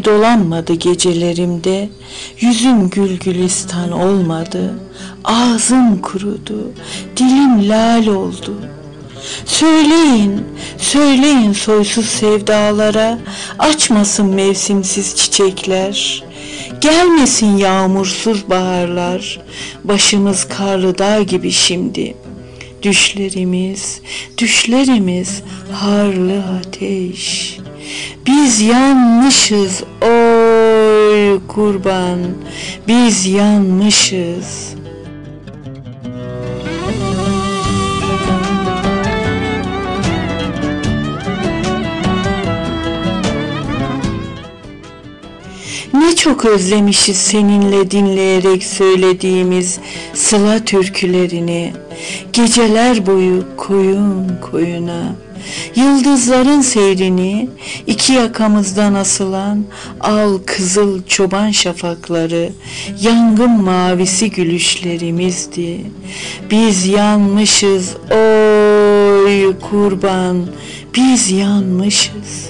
dolanmadı gecelerimde, yüzüm gül gülistan olmadı, ağzım kurudu, dilim lal oldu. Söyleyin, söyleyin soysuz sevdalara, açmasın mevsimsiz çiçekler. Gelmesin yağmursuz baharlar, başımız karlı dağ gibi şimdi. Düşlerimiz, düşlerimiz harlı ateş. Biz yanmışız oy kurban, biz yanmışız. Ne çok özlemişiz seninle dinleyerek söylediğimiz sıla türkülerini, geceler boyu koyun koyuna, yıldızların seyrini, iki yakamızdan asılan al kızıl çoban şafakları, yangın mavisi gülüşlerimizdi. Biz yanmışız oy kurban, biz yanmışız.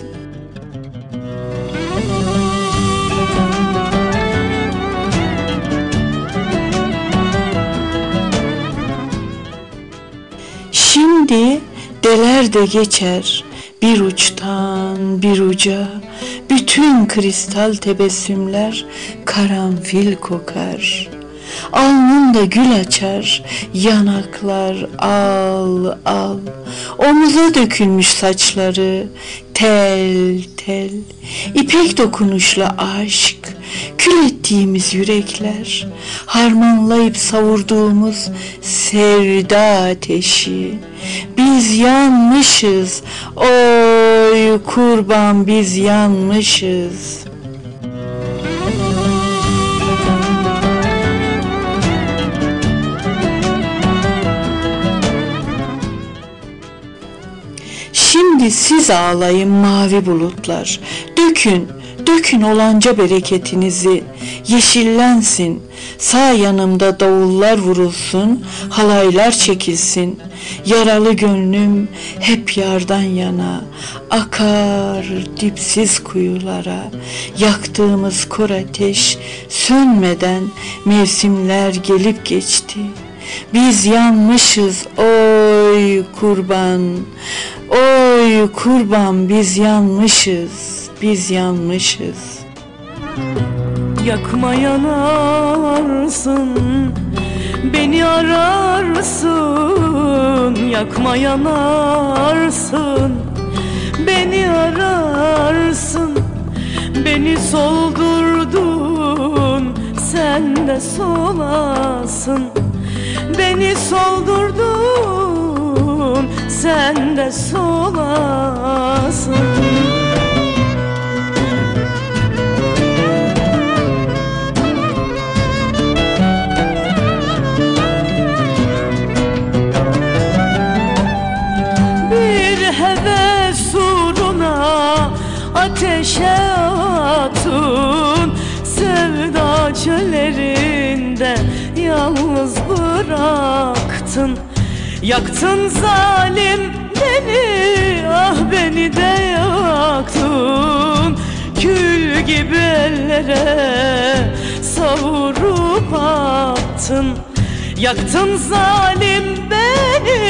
Şimdi deler de geçer bir uçtan bir uca, bütün kristal tebessümler karanfil kokar. Alnında gül açar, yanaklar al al, omuza dökülmüş saçları tel tel, ipek dokunuşla aşk, kül ettiğimiz yürekler, harmanlayıp savurduğumuz sevda ateşi. Biz yanmışız, oy kurban biz yanmışız. Şimdi siz ağlayın mavi bulutlar, dökün, dökün olanca bereketinizi, yeşillensin, sağ yanımda davullar vurulsun, halaylar çekilsin, yaralı gönlüm hep yardan yana, akar dipsiz kuyulara, yaktığımız kor ateş sönmeden mevsimler gelip geçti. Biz yanmışız oy kurban, oy kurban biz yanmışız, biz yanmışız. Yakma yanarsın, beni ararsın. Yakma yanarsın, beni ararsın. Beni soldurdun, sen de solasın. Beni soldurdun, sen de solasın. Bir heves uğruna ateşe attın, sevda çöllerinde yalnız bıraktın. Yaktın zalim beni, ah beni de yaktın. Kül gibi ellere savurup attın. Yaktın zalim beni,